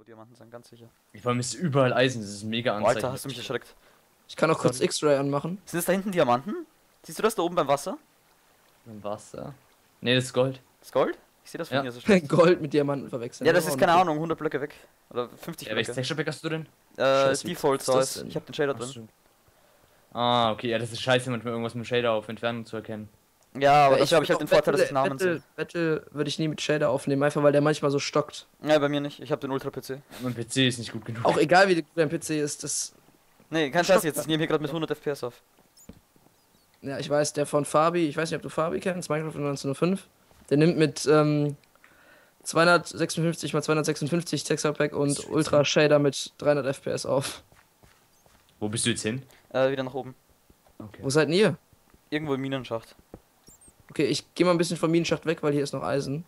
Diamanten sein, ganz sicher. Vor allem ist überall Eisen, das ist mega Oh, Anzeichen. Alter, hast du mich erschreckt. Ich kann auch kurz X-Ray anmachen. Sind es da hinten Diamanten? Siehst du das da oben beim Wasser? Im Wasser. Ne, das ist Gold. Das Gold? Ich sehe das von Ja. hier so schlecht. Gold mit Diamanten verwechseln. Ja, das ist keine Ahnung, 100 Blöcke weg. Oder 50 Welches Blöcke. Texture Pack hast du denn? Scheiße, wie Default ist das Size. denn? Ich hab den Shader Ach drin. so. Ah, okay, ja, das ist scheiße, manchmal irgendwas mit dem Shader auf Entfernung zu erkennen. Ja, aber Ja, dafür habe ich halt den Vorteil, dass ich Namen sehe. Battle würde ich nie mit Shader aufnehmen, einfach weil der manchmal so stockt. Ja, bei mir nicht. Ich habe den Ultra-PC. Mein PC ist nicht gut genug. Auch egal wie gut dein PC ist, das. Nee, kein Scheiß jetzt. Ich nehme hier gerade mit 100 FPS auf. Ja, ich weiß, der von Fabi, ich weiß nicht, ob du Fabi kennst, Minecraft 1905. Der nimmt mit 256 x 256 Texture Pack und Ultra Shader mit 300 FPS auf. Wo bist du jetzt hin? Wieder nach oben. Okay. Wo seid denn ihr? Irgendwo im Minenschacht. Okay, ich gehe mal ein bisschen vom Minenschacht weg, weil hier ist noch Eisen.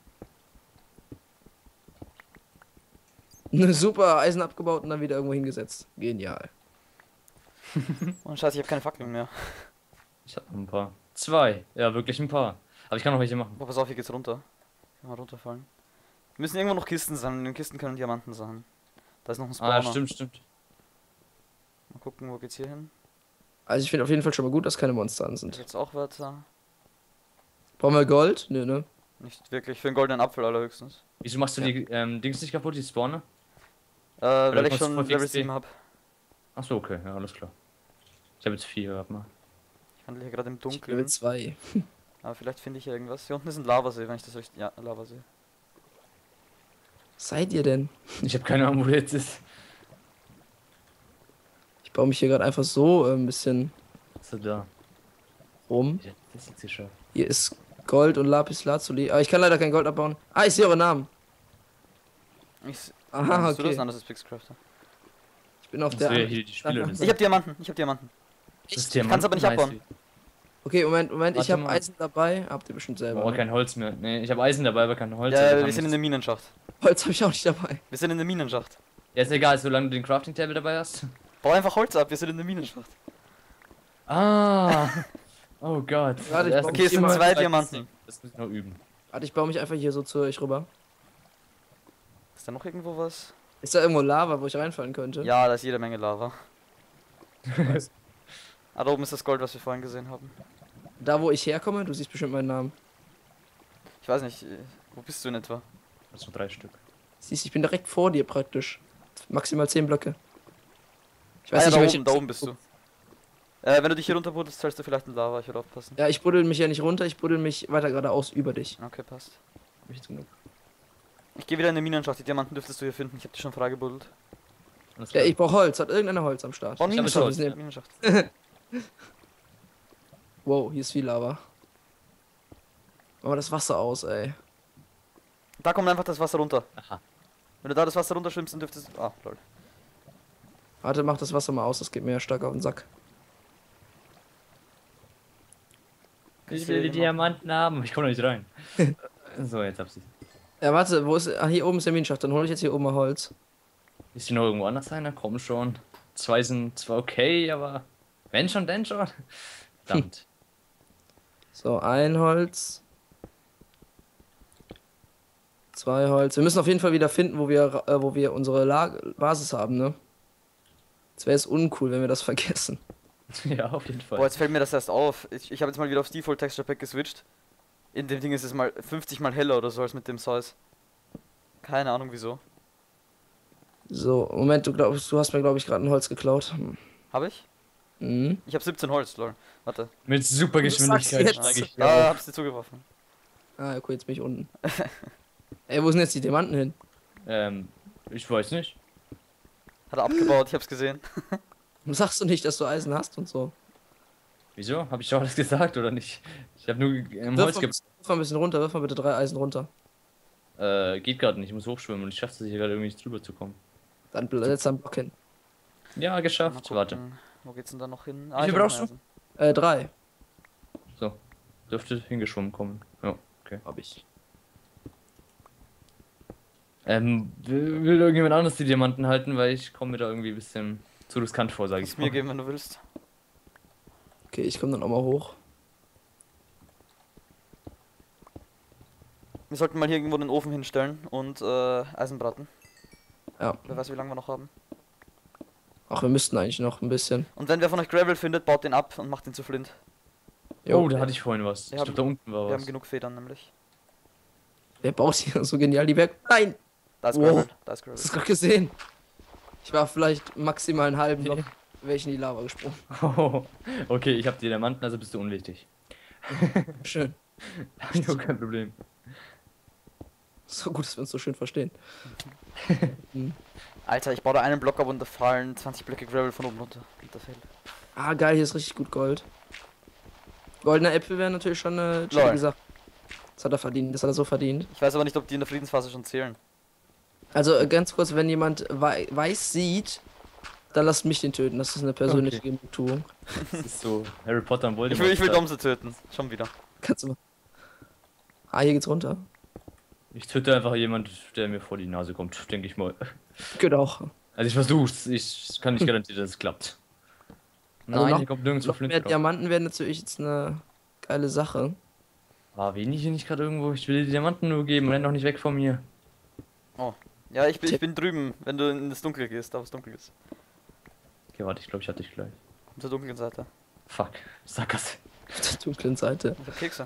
Super, Eisen abgebaut und dann wieder irgendwo hingesetzt. Genial. Oh Scheiße, ich habe keine Fackeln mehr. Ich hab noch ein paar. 2. Ja, wirklich ein paar. Aber ich kann noch welche machen. Boah, pass auf, hier geht's runter. Kann mal runterfallen. Müssen irgendwo noch Kisten sein. In den Kisten können Diamanten sein. Da ist noch ein Spawner. Ah, stimmt. Mal gucken, wo geht's hier hin? Also ich finde auf jeden Fall schon mal gut, dass keine Monster an Da sind. geht's auch weiter. Brauchen wir Gold? Nö, ne? Nicht wirklich. Für einen goldenen Apfel allerhöchstens. Wieso machst du die Dings nicht kaputt, die Spawner? Weil du ich kannst schon voll Level fix 7 hab. Achso, okay, ja, alles klar. Ich habe jetzt 4, warte mal. Ich handle hier gerade im Level Dunkeln. 2. Aber vielleicht finde ich hier irgendwas. Hier unten ist ein Lavasee, wenn ich das richtig. Ja, Lavasee. Seid ihr denn? Ich habe keine Ahnung, wo der jetzt ist. Ich baue mich hier gerade einfach so ein bisschen So da. rum. Ja, das ist jetzt geschafft. Hier ist Gold und Lapis Lazuli. Aber ich kann leider kein Gold abbauen. Ah, ich sehe eure Namen. Aha, Hast du das? okay. Nein, das ist Pixcrafter. Ich bin auf Das der. wäre hier die Spiele. Ich hab Diamanten. Ich hab Diamanten. Ich kann's aber nicht abbauen. Okay, Moment, ich Warte habe mal. Eisen dabei. Habt ihr bestimmt selber. Aber Ne? kein Holz mehr. Nee, ich habe Eisen dabei, aber kein Holz. Ja, also wir kann sind in nichts- der Minenschacht. Holz habe ich auch nicht dabei. Wir sind in der Minenschacht. Ja, ist egal, solange du den Crafting Table dabei hast. Bau einfach Holz ab, wir sind in der Minenschacht. Ah! Oh Gott. Warte, ich Das brauch Okay, es sind Immer- 2 Diamanten. Das muss ich noch üben. Warte, ich baue mich einfach hier so zu euch rüber. Ist da noch irgendwo was? Ist da irgendwo Lava, wo ich reinfallen könnte? Ja, da ist jede Menge Lava. Ah, da oben ist das Gold, was wir vorhin gesehen haben. Da, wo ich herkomme, du siehst bestimmt meinen Namen. Ich weiß nicht, wo bist du in etwa? Das sind 3 Stück. Siehst, ich bin direkt vor dir praktisch. Maximal 10 Blöcke. Ich Ah, weiß ja, nicht, da welche. oben, da oben bist du. Wenn du dich hier runter buddelst, fällst du vielleicht in Lava, ich würde aufpassen. Ja, ich buddel mich ja nicht runter, ich buddel mich weiter geradeaus über dich. Okay, passt. Hab ich jetzt genug. Ich gehe wieder in die Minenschacht, die Diamanten dürftest du hier finden, ich hab die schon freigebuddelt. Alles Ja, klar. ich brauche Holz. Hat irgendeiner Holz am Start? Oh, Ich hab Minenschacht, Holz, ja. Minenschacht. Wow, hier ist viel Lava. Aber das Wasser aus, ey. Da kommt einfach das Wasser runter. Aha. Wenn du da das Wasser runterschwimmst, dann dürftest du... Ah, lol. Warte, mach das Wasser mal aus, das geht mir ja stark auf den Sack. Ich will die Diamanten haben. Ich komme noch nicht rein. So, jetzt hab ich. Ja, warte, wo ist. Ah, hier oben ist der Minenschacht, dann hole ich jetzt hier oben mal Holz. Ist hier noch irgendwo anders einer? Komm schon. 2 sind zwar okay, aber. Wenn schon, denn schon. Verdammt. So, ein Holz. 2 Holz. Wir müssen auf jeden Fall wieder finden, wo wir unsere Basis haben, ne? Das wäre jetzt uncool, wenn wir das vergessen. Ja, auf jeden Fall. Boah, jetzt fällt mir das erst auf. Ich habe jetzt mal wieder aufs Default Texture Pack geswitcht. In dem Ding ist es mal 50 mal heller oder so als mit dem Size. Keine Ahnung wieso. So, Moment, du hast mir, glaube ich, gerade ein Holz geklaut. Habe ich? Mhm. Ich habe 17 Holz, lol. Warte. Mit super Geschwindigkeit sagst steige ich Da hier auf. hab's dir zugeworfen. Ah, okay, jetzt bin ich unten. Ey, wo sind jetzt die Diamanten hin? Ich weiß nicht. Hat er abgebaut, ich hab's gesehen. Sagst du nicht, dass du Eisen hast und so? Wieso? Habe ich doch alles gesagt oder nicht? Ich habe nur Wirf Holz mal ein bisschen runter, wirf mal bitte 3 Eisen runter. Geht gerade nicht, ich muss hochschwimmen und ich schaffe es hier gerade irgendwie nicht drüber zu kommen. Dann setz einen Block hin. Ja, Mal geschafft. gucken, Warte. Wo geht's denn da noch hin? Wie ich viel hab brauchst noch du? Eisen. 3 So. Dürfte hingeschwommen kommen. Ja, okay. hab ich. Will irgendjemand anderes die Diamanten halten, weil ich komme mir da irgendwie ein bisschen zu riskant vor, sage ich Kannst mir geben, wenn du willst. Okay, ich komme dann auch mal hoch. Wir sollten mal hier irgendwo den Ofen hinstellen und Eisen braten. Ja. Wer weiß, wie lange wir noch haben. Ach, wir müssten eigentlich noch ein bisschen. Und wenn wer von euch Gravel findet, baut den ab und macht den zu Flint. Jo, Oh, da hatte ich vorhin was. Ich Wir glaube, haben- da unten war Wir haben was. genug Federn nämlich. wer baut hier so genial die Berg? Nein! Da ist Wow. Gravel. Da ist Hast Gravel. du gerade gesehen? Ich war vielleicht maximal einen halben Block, wäre ich in die Lava gesprungen. Oh, okay, ich habe Diamanten, also bist du unwichtig. Schön. Jo, kein Problem. So gut, dass wir uns so schön verstehen. Alter, ich baue da einen Block ab und da fallen 20 Blöcke Gravel von oben runter. Das fällt. Ah, geil, hier ist richtig gut Gold. Goldene Äpfel wären natürlich schon eine Lol. chillige Sache. Das hat er verdient, das hat er so verdient. Ich weiß aber nicht, ob die in der Friedensphase schon zählen. Also ganz kurz, wenn jemand weiß sieht, dann lasst mich den töten. Das ist eine persönliche Genugtuung. Das ist so Harry Potter und Ich Voldemort. will Domse töten. Schon wieder. Kannst du mal. Ah, hier geht's runter. Ich töte einfach jemand, der mir vor die Nase kommt, denke ich mal. Geht auch. Also ich versuch's, ich kann nicht garantieren, dass es klappt. Also Nein, noch- hier kommt nirgendwo Noch Flint mehr drauf. Diamanten wäre natürlich jetzt eine geile Sache. War wenig hier nicht gerade irgendwo? Ich will dir die Diamanten nur geben, renn doch nicht weg von mir. Ja, ich bin drüben, wenn du in das Dunkel gehst, da wo es dunkel ist. Okay, warte, ich glaube, ich hatte dich gleich. Auf der dunklen Seite. Fuck, Sackgasse. Auf der dunklen Seite. Ich hab Kekse.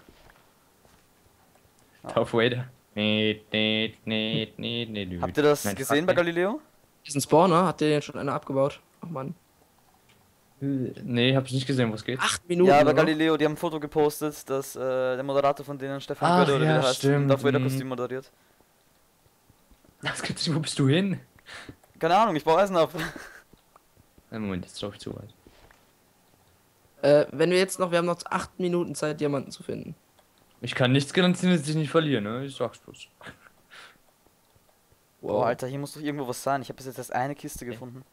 Darth Vader. Nee. Habt ihr das Nein, gesehen fuck, bei nee. Galileo? Diesen Spawner, hat der jetzt schon einer abgebaut? Ach man. Nee, hab ich nicht gesehen, was geht. 8 Minuten. Ja, bei oder? Galileo, die haben ein Foto gepostet, dass der Moderator von denen, Stefan Ach, Götte oder wie ja, der heißt, stimmt, Darth Vader mhm. Kostüm moderiert. Das gibt's nicht, wo bist du hin? Keine Ahnung, ich baue Eisen ab. Moment, jetzt glaube ich zu weit. Wenn wir jetzt noch, wir haben noch 8 Minuten Zeit, Diamanten zu finden. Ich kann nichts garantieren, dass ich nicht verliere, ne? Ich sag's bloß. Boah, Alter, hier muss doch irgendwo was sein. Ich habe bis jetzt erst eine Kiste gefunden.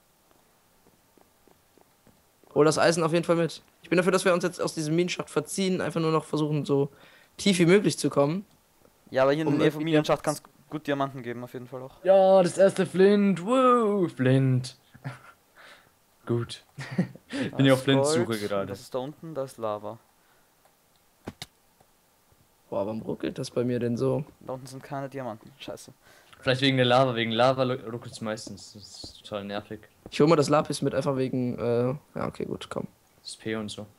Hol das Eisen auf jeden Fall mit. Ich bin dafür, dass wir uns jetzt aus diesem Minenschacht verziehen, einfach nur noch versuchen, so tief wie möglich zu kommen. Ja, aber hier in der Um Nähe vom irgendwie- Minenschacht kann es gut Diamanten geben, auf jeden Fall auch. Ja, das erste Flint. Woo, Flint. Gut. Ich bin ja auf Flints Suche gerade. Das ist da unten, da ist Lava. Boah, warum ruckelt das bei mir denn so? Da unten sind keine Diamanten. Scheiße. Vielleicht wegen der Lava. Wegen Lava ruckelt's meistens. Das ist total nervig. Ich hol mal das Lapis mit, einfach wegen, ja, okay, gut, komm. Das P und so.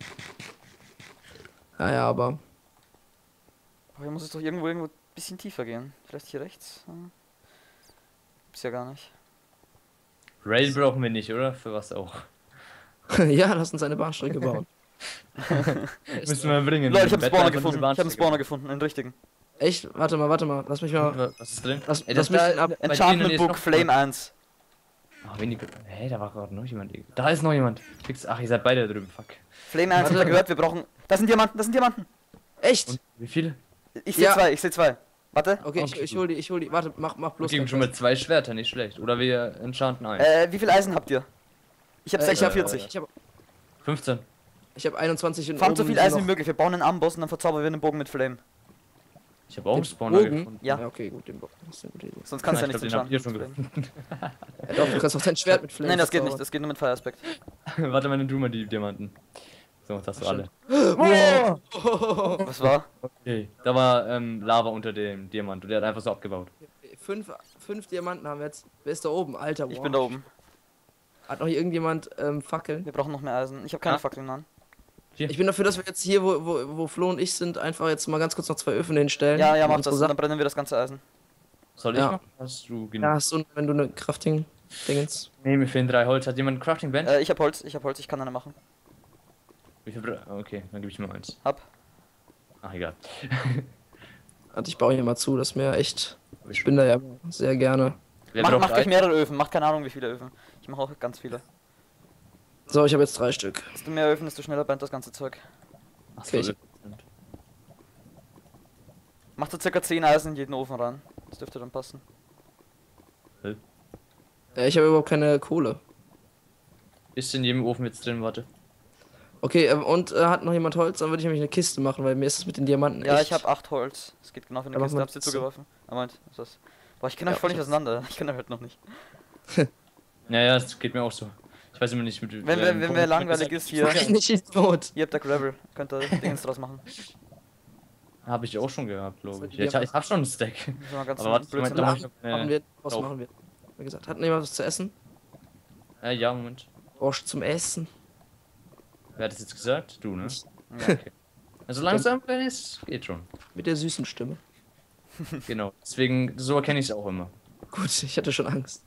Ja, aber Aber hier muss es doch irgendwo ein bisschen tiefer gehen. Vielleicht hier rechts? Hm. Gibt's ja gar nicht. Rail brauchen wir nicht, oder? Für was auch. ja, lass uns eine Bahnstrecke bauen. Müssen wir bringen. Leute, ich hab einen Wetter Spawner einfach gefunden. eine Ich hab einen Bahnstrecke. Spawner gefunden, einen richtigen. Echt? Warte mal, lass mich mal. Was ist drin? Lass Ey, mich da- den ab. bei dir in der Enchantment Nähe ist Book, noch Flame 1. Ach, wenige. Hey, da war gerade noch jemand. Da ist noch jemand. Ach, ihr seid beide da drüben. Fuck. Flame 1, habt ihr Warte. gehört? Wir brauchen... Das sind Diamanten, das sind Diamanten! Echt? Und wie viele? Ich seh Ja. zwei, ich seh zwei. Warte. Okay, Okay, ich hol die. Warte, mach Wir bloß. geben keinen schon mal Scheiß. 2 Schwerter, nicht schlecht. Oder wir enchanten ein. Wie viel Eisen habt ihr? Ich hab Ich hab 46. ich hab, 15. ich hab 21 und Farmt so oben viel sind Eisen wie noch- möglich. Wir bauen einen Amboss und dann verzaubern wir einen Bogen mit Flame. Ich habe auch einen Den Spawner Bogen? gefunden. Ja. Ja, okay, gut, den Bock. Das ist eine gute Idee. Sonst kannst du ja Ich nichts glaub, den habt ihr schon enchanten. mit Flame. Ja, doch, du kannst auch dein Schwert mit Flame Nein, das geht nicht. verzaubern. Das geht nur mit Fire Aspect. Warte mal, nimm du mal die Diamanten. So, das hast du Ach, alle. Wow. Was war? Okay, da war Lava unter dem Diamant und der hat einfach so abgebaut. Fünf Diamanten haben wir jetzt. Wer ist da oben? Alter, Ich wow. bin da oben. Hat noch hier irgendjemand Fackeln? Wir brauchen noch mehr Eisen. Ich habe keine Ah. Fackeln an. Ich bin dafür, dass wir jetzt hier, wo Flo und ich sind, einfach jetzt mal ganz kurz noch 2 Öfen hinstellen. Ja, ja, Und mach unsere das. Sachen- Dann brennen wir das ganze Eisen. Soll ich Ja. machen? Hast du genug? Ja, hast du, wenn du eine Crafting-Dingens. Nee, mir fehlen 3 Holz. Hat jemand ein Crafting Bench? Ich hab Holz, ich kann eine machen. Wie viel? Okay, dann gebe ich mir eins. Hab. Ach, egal. Also ich baue hier mal zu, das ist mir echt. Ich bin da ja sehr gerne. Wer Macht braucht euch Eisen? mehrere Öfen, macht keine Ahnung wie viele Öfen. Ich mache auch ganz viele. So, ich habe jetzt 3 Stück. Desto mehr Öfen, desto schneller brennt das ganze Zeug. Ach Okay, so, ich- Macht so circa 10 Eisen in jeden Ofen rein. Das dürfte dann passen. Ich habe überhaupt keine Kohle. Ist in jedem Ofen jetzt drin, warte. Okay, und hat noch jemand Holz? Dann würde ich nämlich eine Kiste machen, weil mir ist es mit den Diamanten Ja, echt... ich habe 8 Holz. Das geht genau für eine Ja, mach Kiste. mal Hab's dir Kiste. zugeworfen? Ah, Moment, was ist das? Boah, ich kenne Ja, euch voll nicht ich- auseinander. Ich kenne euch halt noch nicht. Ja, das geht mir auch so. Ich weiß immer nicht mit Wenn mir langweilig ist hier, Nein, nicht Idiot. ihr habt da Gravel. Könnt ihr Dingens draus machen. Habe ich auch schon gehabt, glaube ich. Ja, Ja, ich hab schon einen Stack. Das war ganz Aber warte, Blödsinn. Moment, Machen wir, was Auf. machen wir? mir gesagt. Hat jemand was zu essen? Ja, Moment. Brauchst du zum Essen? Wer hat das jetzt gesagt? Du, ne? Ich. Ja, okay. Also langsam, wenn es geht schon. Mit der süßen Stimme. Genau. Deswegen, so erkenne ich es auch immer. Gut, ich hatte schon Angst.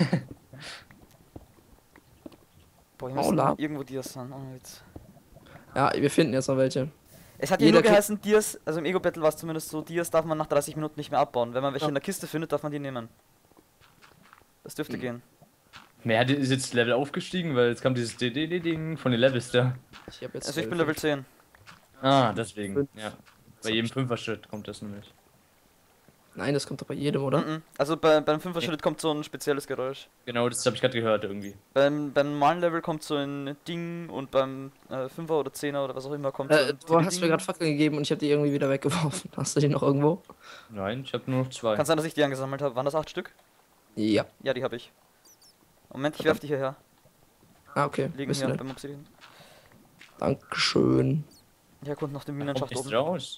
Boah, hier Oh, müssen Lab. irgendwo Dias sein. Oh, jetzt. Ja, wir finden jetzt noch welche. Es hat ja Jeder nur kriegt- geheißen, Dias, also im Ego-Battle war es zumindest so, Dias darf man nach 30 Minuten nicht mehr abbauen. Wenn man welche Ja. in der Kiste findet, darf man die nehmen. Das dürfte gehen. Mehr ist jetzt Level aufgestiegen, weil jetzt kam dieses Ding von den Levels da. Ich hab jetzt Also ich bin 12. Level 10. Ah, deswegen. Fünf. Ja. Bei jedem Fünfer-Schritt kommt das nämlich. Nein, das kommt doch bei jedem, oder? Mhm. Also beim 5er Schritt kommt so ein spezielles Geräusch. Genau, das habe ich gerade gehört irgendwie. Beim normalen Level kommt so ein Ding und beim 5er oder 10er oder was auch immer kommt so ein Du hast mir Ding. gerade Fackeln gegeben und ich habe die irgendwie wieder weggeworfen. Hast du die noch irgendwo? Nein, ich habe nur noch 2. Kann sein, dass ich die angesammelt habe. Waren das 8 Stück? Ja. Ja, die habe ich. Moment, ich werf die hierher. Ah, okay. Liegen Bist du hier da? beim Obsidian. Dankeschön. Ich erkunde nach dem Kommt Minenschacht nichts oben. raus.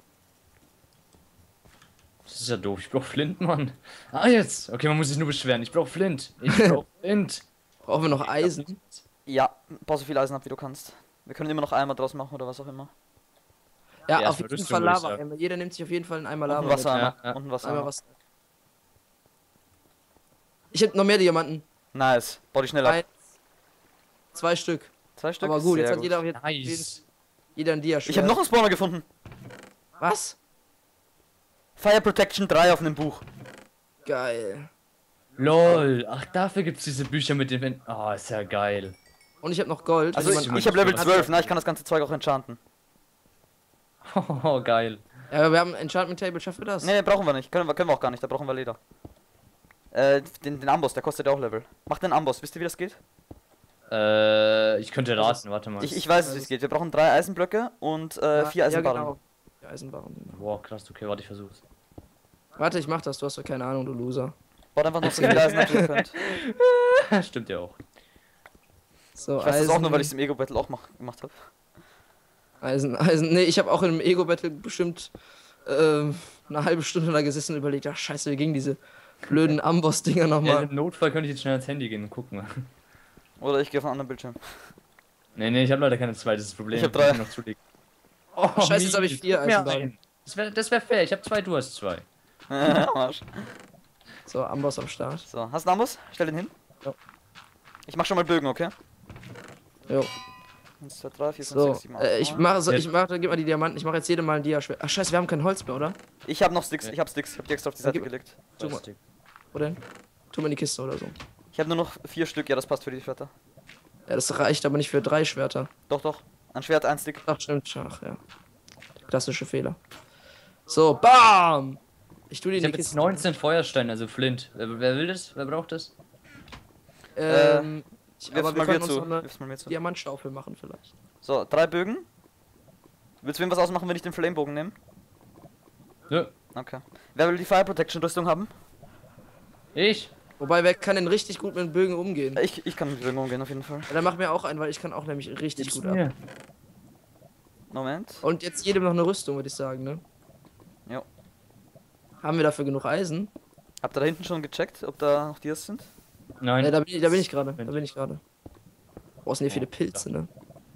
Das ist ja doof. Ich brauch Flint, Mann. Ah, jetzt. Okay, man muss sich nur beschweren. Ich brauch Flint. Ich brauch Flint. Brauchen wir noch Eisen? Ja, bau so viel Eisen ab, wie du kannst. Wir können immer noch Eimer draus machen oder was auch immer. Ja, Ja, auf erstmal jeden Rüstung, Fall würde ich Lava. sagen. Jeder nimmt sich auf jeden Fall einen Eimer Und ein Lava. Wassereimer. Ja, ja. Und ein Mit. Wassereimer. Einmal was. Ich hab noch mehr Diamanten. Nice. Bau die schnell ab. 2 Stück. 2 Stück? Aber gut, jetzt Sehr hat jeder, auf Nice. jeder ein dia. Ich habe noch einen Spawner gefunden. Was? Fire Protection 3 auf einem Buch. Geil. LOL. Ach, dafür gibt's diese Bücher mit den... Ah, ist ja geil. Und ich habe noch Gold. Also Wenn ich jemand- habe Level hat- 12, ne? Ich kann das ganze Zeug auch enchanten. Oh, geil. Ja, aber wir haben ein Enchantment Table, schaffen wir das? Ne, brauchen wir nicht. Können wir auch gar nicht. Da brauchen wir Leder. Den Amboss, der kostet ja auch Level. Mach den Amboss. Wisst ihr, wie das geht? Ich könnte raten, warte mal. Ich weiß, wie es geht. Wir brauchen 3 Eisenblöcke und 4 Eisenbarren. Ja, genau. Die Eisenbarren. Genau. Boah, krass, okay, warte, ich versuch's. Warte, ich mach das. Du hast doch keine Ahnung, du Loser. Baut einfach noch so viel Eisen, ab, wie ihr könnt. Stimmt ja auch. So, Ich weiß das auch nur, weil ich es im Ego-Battle auch gemacht habe. Eisen. Nee, ich habe auch in einem Ego-Battle bestimmt eine halbe Stunde da gesessen und überlegt, ach scheiße, wie gingen diese blöden Amboss-Dinger Ja, nochmal. im Notfall könnte ich jetzt schnell ans Handy gehen und gucken. Oder ich gehe auf einen anderen Bildschirm. Nee, ich habe leider keine zwei, das ist das Problem. Ich hab 3. Noch zulegen. Oh, Scheiße, jetzt hab ich 4 gib mir Eisenbahnen. einen. Das wär fair, ich habe 2, du hast 2. Arsch. So, Amboss am Start. So, hast du einen Amboss? Stell den hin. Ja. Ich mach schon mal Bögen, okay? Jo. 1, 2, 3, 4, 5, So, 6, 7, 8, ich 9. mache, so, Ja. ich mache, gib mal die Diamanten. Ich mache jetzt jedem Mal ein Dia-Schwert. Ach scheiße, wir haben kein Holz mehr, oder? Ich hab noch Sticks, ich hab Sticks. Ich hab die extra auf die Ja, Seite gib- gelegt. Tu mal. Wo denn? Tu mal in die Kiste oder so. Ich hab nur noch 4 Stück, ja, das passt für die Schwerter. Ja, das reicht aber nicht für 3 Schwerter. Doch, doch. Ein Schwert, ein Stick. Ach, stimmt. Ach, ja. Klassische Fehler. So, BAM! Ich tu die Ich in habe die jetzt Kiste. 19 Feuersteine, also Flint. Wer will das? Wer braucht das? Aber Wirf's wir mal können mir uns zu. noch eine Wirf's mal mir zu. Diamantstaufel machen vielleicht. So, 3 Bögen. Willst du wem was ausmachen, wenn ich den Flamebogen nehme? Nö. Okay. Wer will die Fire Protection Rüstung haben? Ich? Wobei, wer kann denn richtig gut mit Bögen umgehen? Ich kann mit Bögen umgehen, auf jeden Fall. Ja, dann mach mir auch einen, weil ich kann auch nämlich richtig gut ab. mir. Moment. Und jetzt jedem noch eine Rüstung, würde ich sagen, ne? Jo. Haben wir dafür genug Eisen? Habt ihr da hinten schon gecheckt, ob da noch Dias sind? Nein. Da bin ich gerade. Da bin ich gerade. Boah, sind hier viele Pilze, ne?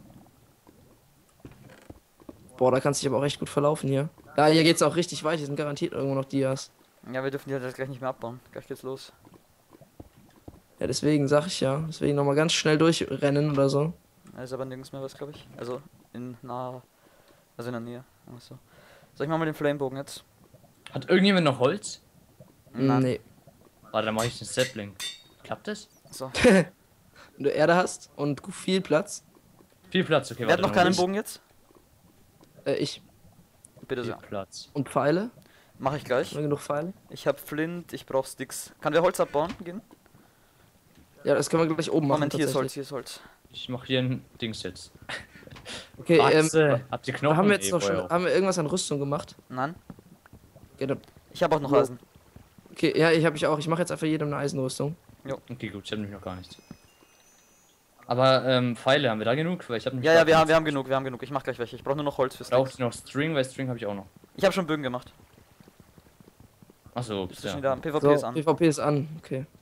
Boah, da kannst du dich aber auch echt gut verlaufen hier. Ja, hier geht's auch richtig weit. Hier sind garantiert irgendwo noch Dias. Ja, wir dürfen die halt jetzt gleich nicht mehr abbauen. Gleich geht's los. Ja, deswegen sag ich ja. Deswegen nochmal ganz schnell durchrennen oder so. Da ist aber nirgends mehr was, glaube ich. Also in naher. Also in der Nähe. So. Soll ich mal den Flamebogen jetzt? Hat irgendjemand noch Holz? Nein. Nee. Warte, dann mache ich den Sapling. Klappt das? So. Wenn du Erde hast und viel Platz. Viel Platz, okay, Wer hat noch dann keinen hol ich- Bogen jetzt? Ich. Bitte Viel sehr. Platz. Und Pfeile? Mach ich gleich. Haben wir genug Pfeile? Ich hab Flint, ich brauch Sticks. Kann wer Holz abbauen gehen? Ja, das können wir gleich oben machen. Moment, hier ist Holz, tatsächlich. hier ist Holz. Ich mache hier ein Dings jetzt. Okay, Habt ihr Knochen? haben wir jetzt noch Boah, schon, haben wir irgendwas an Rüstung gemacht? Nein. Okay, dann, Ich habe auch noch Jo. Eisen. okay ja, ich auch. Ich mache jetzt einfach jedem eine Eisenrüstung. Okay, gut, ich habe nämlich noch gar nichts. Aber Pfeile, haben wir da genug? Weil ich habe Ja, wir haben genug, wir haben genug. Ich mach gleich welche. Ich brauche nur noch Holz für Braucht Sticks. ihr noch String, weil String habe ich auch noch. Ich habe schon Bögen gemacht. Achso, Bist du ja. schon da? PvP So, ist an. PvP ist an. Okay.